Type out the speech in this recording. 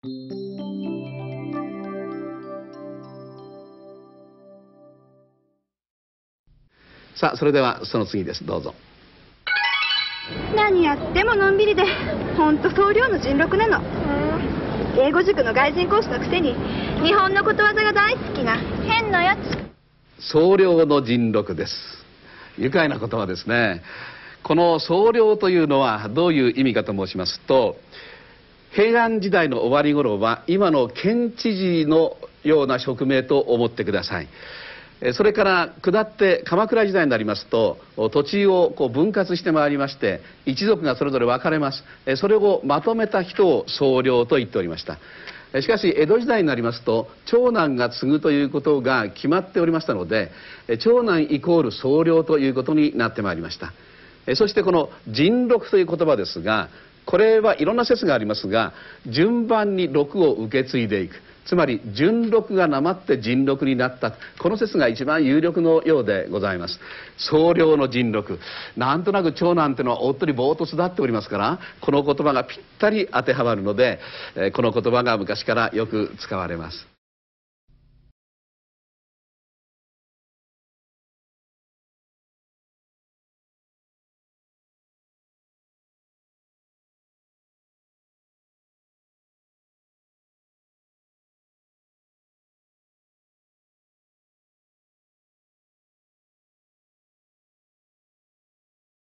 さあ、それではその次です。どうぞ。 何やってものんびりで、ほんと総領の尽力なの。英語塾の外人講師のくせに日本のことわざが大好きな変なやつ。 総領の尽力です。愉快な言葉ですね。この総領というのはどういう意味かと申しますと、平安時代の終わり頃は今の県知事のような職名と思ってください。それから下って鎌倉時代になりますと、土地を分割してまいりまして、一族がそれぞれ分かれます。それをまとめた人を総領と言っておりました。しかし江戸時代になりますと、長男が継ぐということが決まっておりましたので、長男イコール総領ということになってまいりました。そしてこの尽禄という言葉ですが、これはいろんな説がありますが、順番に禄を受け継いでいく、つまり順禄がなまって尽禄になった、この説が一番有力のようでございます。総領の尽禄、なんとなく長男というのはおっとりぼーっと育っておりますから、この言葉がぴったり当てはまるので、この言葉が昔からよく使われます。